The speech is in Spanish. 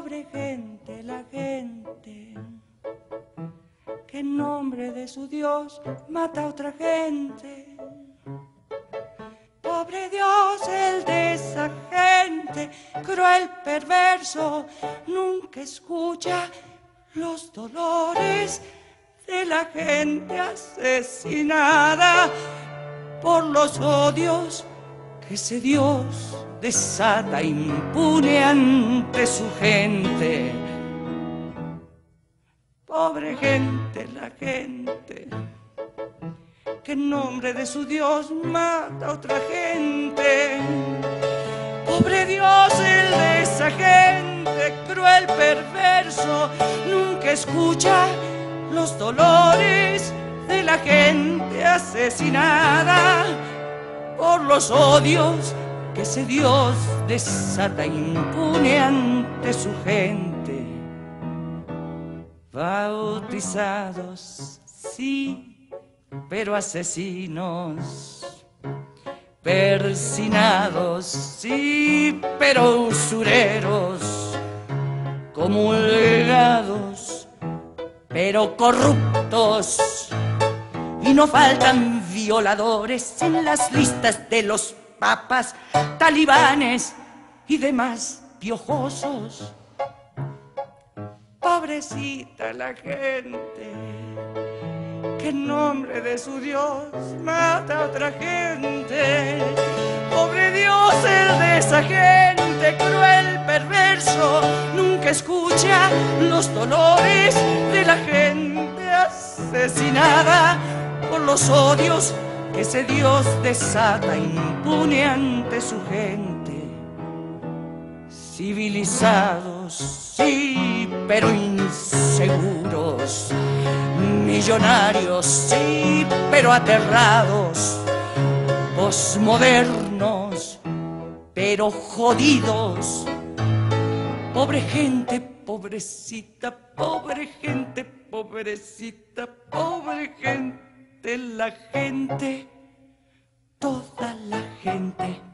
Pobre gente, la gente que en nombre de su Dios mata a otra gente. Pobre Dios, el de esa gente, cruel, perverso, nunca escucha los dolores de la gente asesinada por los odios que ese Dios desata impune ante su gente. Pobre gente, la gente que en nombre de su Dios mata a otra gente. Pobre Dios, el de esa gente, cruel, perverso, nunca escucha los dolores de la gente asesinada por los odios que ese Dios desata impune ante su gente. Bautizados, sí, pero asesinos. Persinados, sí, pero usureros. Comulgados, pero corruptos. Y no faltan violadores en las listas de los papas, talibanes y demás piojosos. Pobrecita la gente que en nombre de su Dios mata a otra gente. Pobre Dios, el de esa gente, cruel, perverso, nunca escucha los dolores de la gente asesinada por los odios que ese Dios desata impune ante su gente. Civilizados, sí, pero inseguros. Millonarios, sí, pero aterrados. Posmodernos, pero jodidos. Pobre gente, pobrecita, pobre gente, pobrecita, pobre gente, la gente, toda la gente